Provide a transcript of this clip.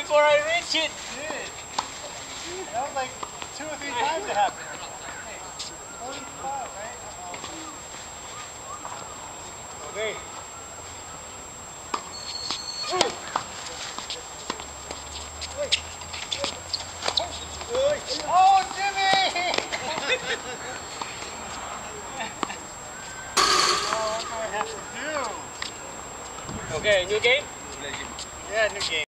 before I reach it. Dude, that was like 2 or 3 times it happened. Hey, 45, right? Okay. Oh, Jimmy! Oh, what do I have to do? Okay, new game? Yeah, new game.